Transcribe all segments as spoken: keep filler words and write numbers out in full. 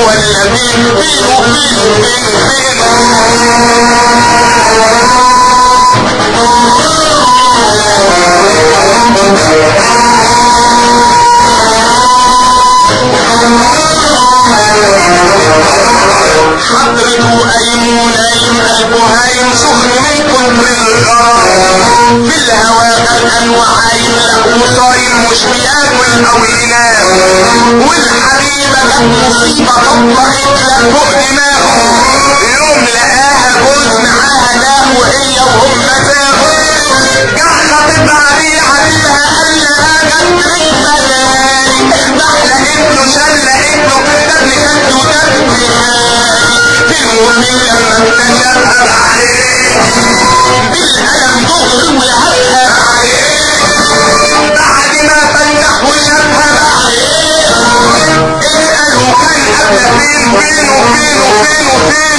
ولا مين؟ فين وفين وفين وفين؟ حضرته قايم ونايم قلبه هايم سخن من كتر الغرام في الهوى غرقان وعايم له صايم مش بياكل او ينام والحبيبه جت مصيبه طبقت لك فوق دماغه يوم لقاها جوز معاها نام وهي وهم تاهوا جه خطيب عليه حبيبها قال لها جت رجلي بحلى ابنه شل ابنه ده ابن خالته ده ابن المؤمن لما اكتشفها عليه بالألم دغري ويعبها عليه بعد ما فتح وشافها عليه اسألوا كان قبل فين فين وفين وفين وفين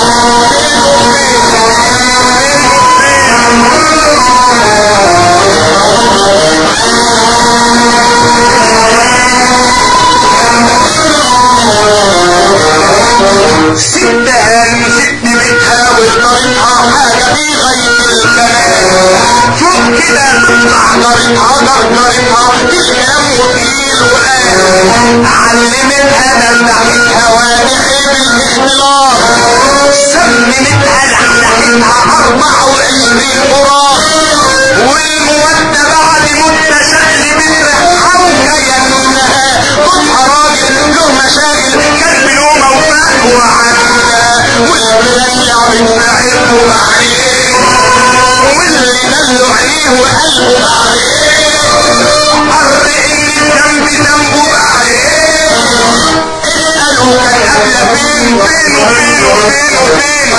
ستها ست بيتها وطريقها حاجة في غاية الكلام فوق كده تطلع جارتها جرجرتها تلقام وطيل وقام علمتها دلعتها وادعي بالاختلاط سممتها لحلحتها اربعة وعشرين قراط والمودة بعد مدة شقلبت ريحها وكيانها طبها راجل له مشاكل كلب نومه وفاق وعنا والبلد لعبت معرفه عليه واللي دلوا عليه وقلبه عليه قر ان الذنب ذنبه عليه اسألوا كان قبل فين فين وفين وفين وفين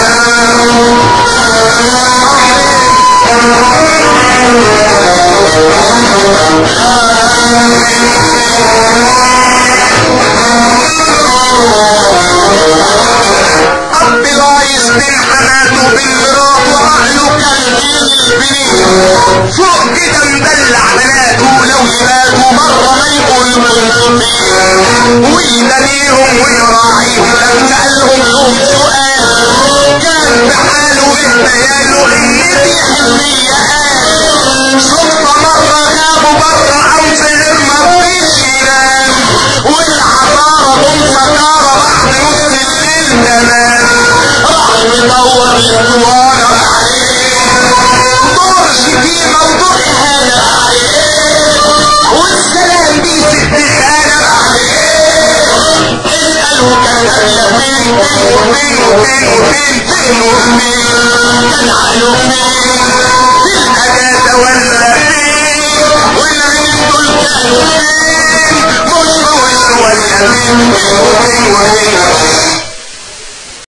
اب لايص بين حماته وبين مراته وعقله كان بين البنين فوق كده مدلع بناته لو يباتوا بره ما يقول كنت فين ويدنيهم ويراعيهم لو سألهم لهم سؤال كان بحاله اهتياله ان دي حلية قال صدفة مرة غابوا بره او سهر مفيش ينام والعطارة ام سكارة بعد نص الليل تمام راح مدور الاسطوانة عليه دور شتيمة ودور اهانة عليه والسلام بيه ست خانة عليه اسألوا كان قبل فين فين وفين وفين وفين فين وفين كان عقله فين في الاجازة ولا فين والعين دول كانوا فين مش وش ولا فين فين وفين وفين